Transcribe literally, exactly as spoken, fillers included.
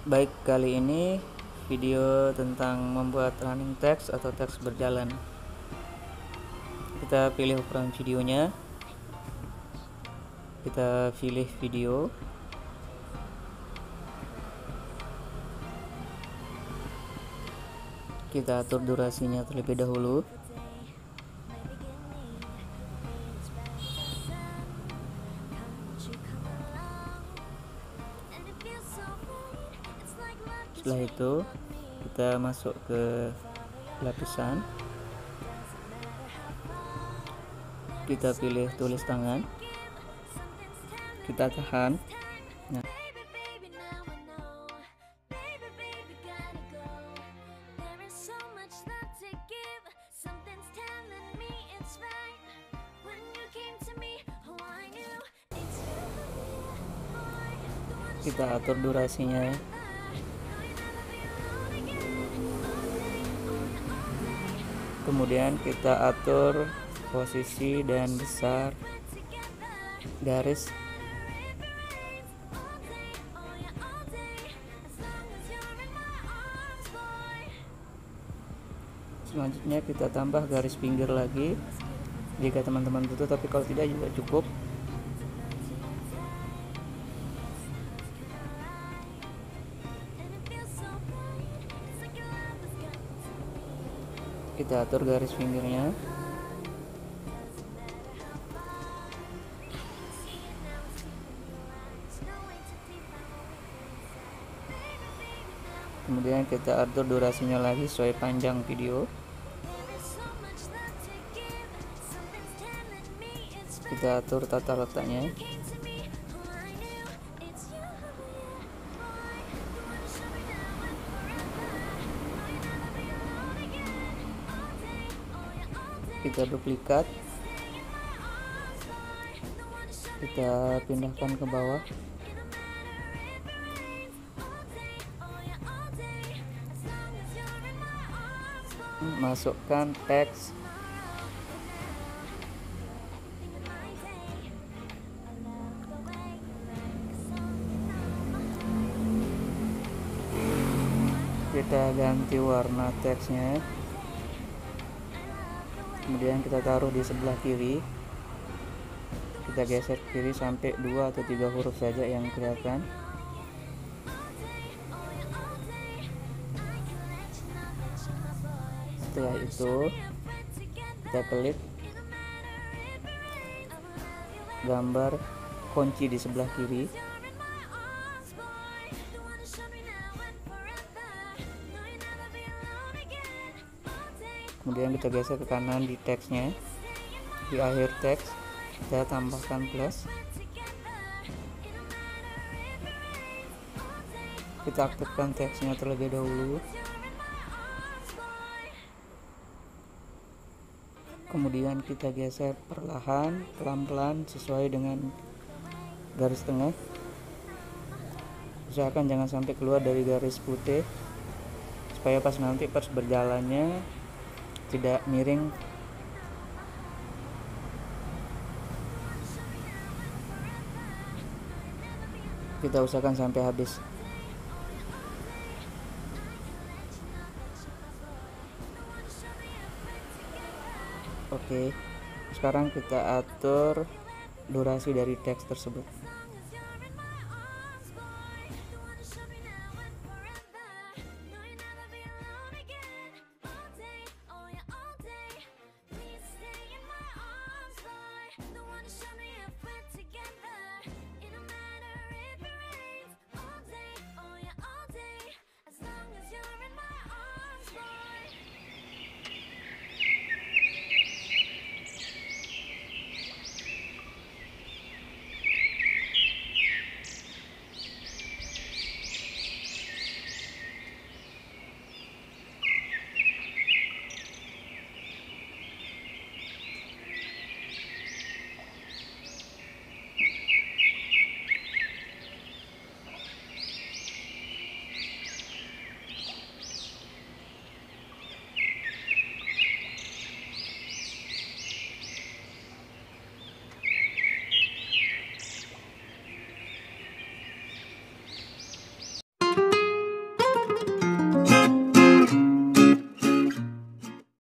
Baik, kali ini video tentang membuat running text atau teks berjalan. Kita pilih ukuran videonya, kita pilih video, kita atur durasinya terlebih dahulu. Setelah itu kita masuk ke lapisan, kita pilih tulis tangan, kita tahan. Nah, kita atur durasinya. Kemudian kita atur posisi dan besar garis. Selanjutnya kita tambah garis pinggir lagi jika teman-teman butuh, tapi kalau tidak juga cukup. Kita atur garis pinggirnya. Kemudian kita atur durasinya lagi sesuai panjang video. Kita atur tata letaknya. Kita duplikat, kita pindahkan ke bawah. Masukkan teks. Kita ganti warna teksnya. Kemudian kita taruh di sebelah kiri. Kita geser kiri sampai dua atau tiga huruf saja yang kelihatan. Setelah itu kita klik gambar kunci di sebelah kiri. Kemudian kita geser ke kanan di teksnya. Di akhir teks kita tambahkan plus. Kita aktifkan teksnya terlebih dahulu. Kemudian kita geser perlahan, pelan-pelan sesuai dengan garis tengah. Usahakan jangan sampai keluar dari garis putih, supaya pas nanti pas berjalannya tidak miring. Kita usahakan sampai habis. Oke, sekarang kita atur durasi dari teks tersebut.